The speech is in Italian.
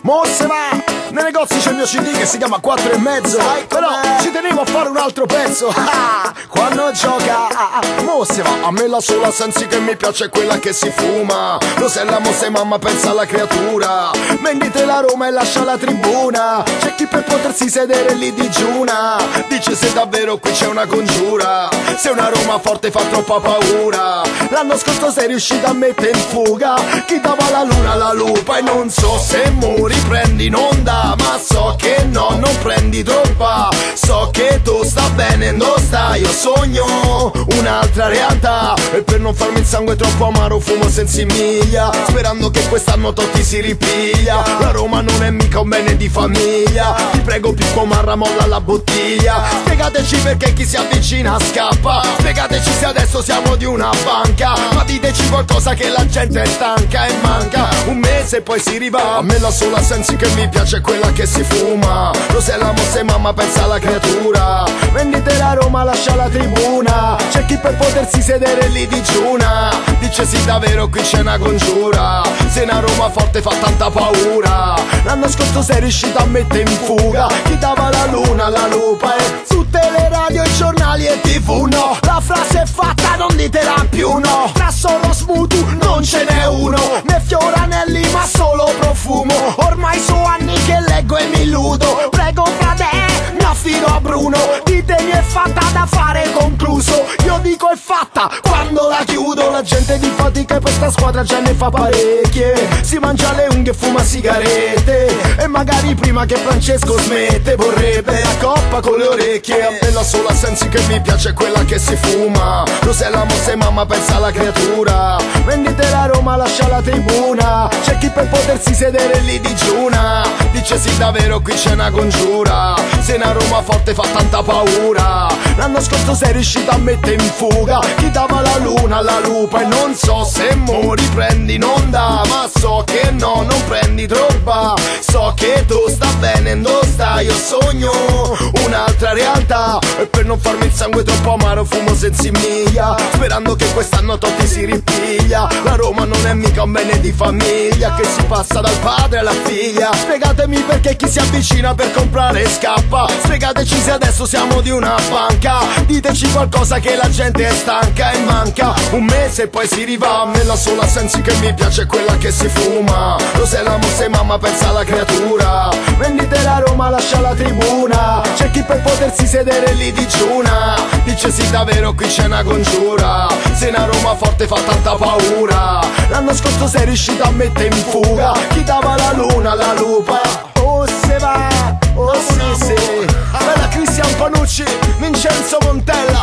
mo se va. Nei negozi c'è il mio CD che si chiama 4 e mezzo. Però ci tenevo a fare un altro pezzo. Quando gioca, mo se va. A me la sola Sensi che mi piace è quella che si fuma. Lo se la mo se mamma pensa alla creatura. Vendite la Roma e lascia la tribuna. C'è chi per potersi sedere lì digiuna. Dice se davvero qui c'è una congiura. Se una Roma forte fa troppa paura. L'anno scorso sei riuscita a mettere in fuga chi dava la luna alla lupa. E non so se mo riprendi in onda, ma so che no, non prendi troppa. So che tu sta bene, non stai. Io sogno un'altra realtà e per non farmi il sangue troppo amaro fumo senza miglia, sperando che quest'anno Totti si ripiglia. La Roma non è mica un bene di famiglia. Ti prego Pippo Marra molla la bottiglia. Spiegateci perché chi si avvicina scappa. Spiegateci se adesso siamo di una banca. Ma diteci qualcosa che la gente è stanca e manca un mese e poi si riva. A me la sola Sensi che mi piace è quella che si fuma. Lo se la mo se mamma pensa alla creatura. Vendite la Roma, lascia la tribuna. C'è chi per potersi sedere lì digiuna. Dice sì davvero qui c'è una congiura. Se una Roma forte fa tanta paura. L'anno scorso sei riuscito a mettere in fuga chi dava la luna alla lupa. E su teleradio, i giornali e TV no, la frase è fatta, non ditela più no. Tra solo Smutu non ce n'è uno, né Fioranelli ma solo profumo. Ormai so anni che leggo e mi illudo. Prego frate, mi affido a Bruno. Ditemi è fatta da fare concluso. Io dico è fatta quando la chiudo. La gente di fatica e per sta squadra già ne fa parecchie. Si mangia le unghie e fuma sigarette. E magari prima che Francesco smette vorrebbe la coppa con le orecchie. A me la sola Sensi che mi piace è quella che si fuma. Lo se la mo se mamma pensa alla creatura. Vendite la Roma, lascia la tribuna. C'è chi per potersi sedere lì digiuna. Dice sì davvero qui c'è una congiura. Se una Roma forte fa tanta paura. L'anno scorso sei riuscito a mettere in fuga chi dava la luna alla lupa. E non so se mo riprendi in onda, ma so che no, non prendi troppa. So che tu sta bene, non stai. Io sogno un'altra realtà e per non farmi il sangue troppo amaro fumo senza miglia, sperando che quest'anno Totti si ripiglia. La Roma non è mica un bene di famiglia che si passa dal padre alla figlia. Spiegatemi perché chi si avvicina per comprare scappa. Spiegateci se adesso siamo di una banca. Diteci qualcosa che la gente è stanca e manca un mese e poi si riva. A me la sola Sensi che mi piace è quella che si fuma. Lo se la mo se mamma pensa alla creatura. Vendite la Roma, lascia la tribuna. C'è chi per potersi sedere lì digiuna. Dice sì davvero qui c'è una congiura. Se una Roma forte fa tanta paura. L'anno scorso sei riuscito a mettere in fuga chi dava la luna alla lupa. Oh se va, oh sì sì. Bella Cristian Panucci, Vincenzo Montella.